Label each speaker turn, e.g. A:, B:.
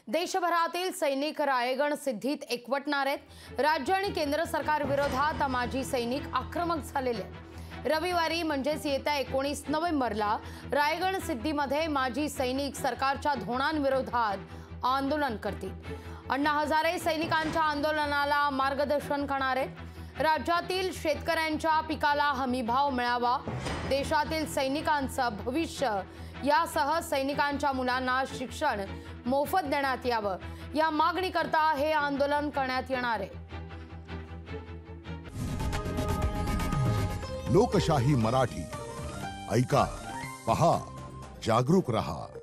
A: देशभरातील सैनिक रायगड सिद्धीत एकवटणार आहेत। राज्य आणि केंद्र सरकार विरोधात माजी सैनिक आक्रमक झालेले आहेत। रविवारी म्हणजेच येत्या 19 नोव्हेंबरला रायगड सिद्धीमध्ये माजी सैनिक सरकारच्या धोरणांविरोधात आंदोलन करतील। अण्णा हजारे सैनिकांच्या आंदोलनाला मार्गदर्शन करणार आहेत। राज्यातील शेतकऱ्यांच्या पिकाला हमीभाव मिळावा, देशातील सैनिकांचं भविष्य यासह सैनिकांच्या मुलांना शिक्षण मोफत देण्यात यावं, या मागणीकरता हे आंदोलन करण्यात येणार आहे।
B: लोकशाही मराठी ऐका, पहा, जागरूक रहा।